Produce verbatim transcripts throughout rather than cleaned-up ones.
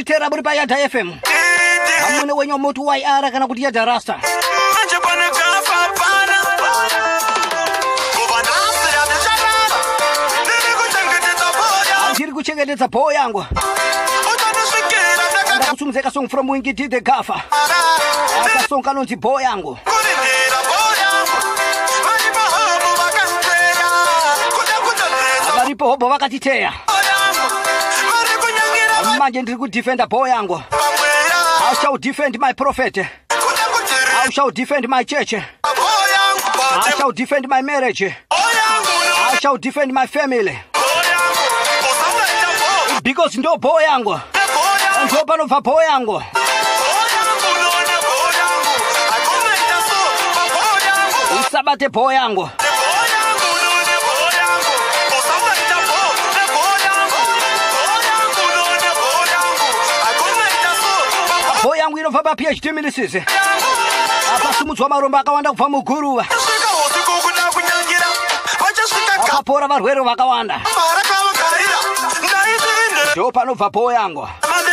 Murikutera muri pa Yadha F M. Amune wenyo mutu Y R kana kuti Yadha Rasta. Ndiri kuchengetedza bho yangu. Ndakusumuzeka song from Winky D the Gaffer. Aka song kanonzi bho yangu. Varipo hobo vakatiteya. Manje ndiri kudefenda bho yangu. I shall defend my prophet. I shall defend my church. I shall defend my marriage. I shall defend my family. Because ndo bho yangu. Ndo panobva bho yangu. Usabate bho yangu. Bho yangu inobva pa P H D Ministries. Apasimudzwa marombo akawanda kubva muguruva. Akapora varwere vakawanda. Ndo panobva bho yangu.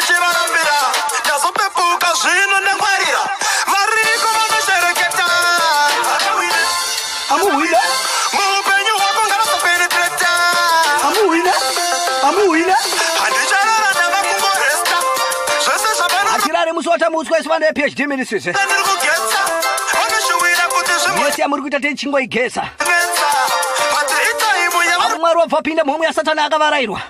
I'm a winner. I'm a winner. I'm a winner. Achirare musota muswa isvane P H D Ministries. Yesi amuri kuita tenchingwa igesa. Amwari wabva pinda mhomho yaSatani akavarairwa.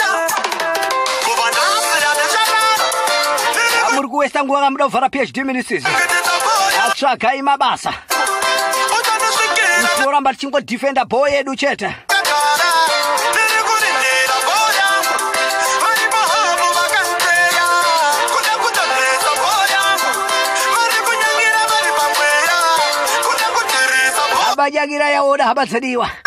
Amuri kuwesta nguva kamuda kuvhara P H D Ministries. Atsvagai mabasa. Tinoramba tichingodefenda bho yedu chete. Abajagira yaoda habatsadiwa.